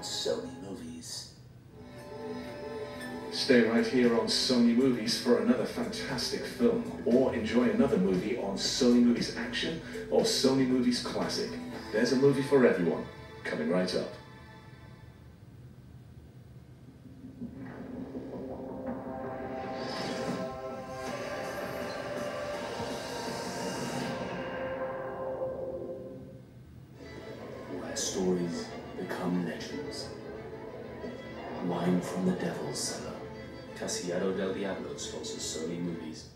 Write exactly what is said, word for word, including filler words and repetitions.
Sony Movies. Stay right here on Sony Movies for another fantastic film, or enjoy another movie on Sony Movies Action or Sony Movies Classic. There's a movie for everyone, coming right up. Where stories become legends. Wine from the Devil's Cellar. Casillero del Diablo sponsors Sony Movies.